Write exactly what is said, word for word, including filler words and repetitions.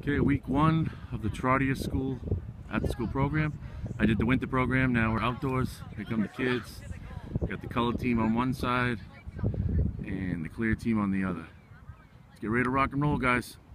Okay, week one of the Trottier school, at the school program. I did the winter program, now we're outdoors. Here come the kids. Got the color team on one side and the clear team on the other. Let's get ready to rock and roll, guys.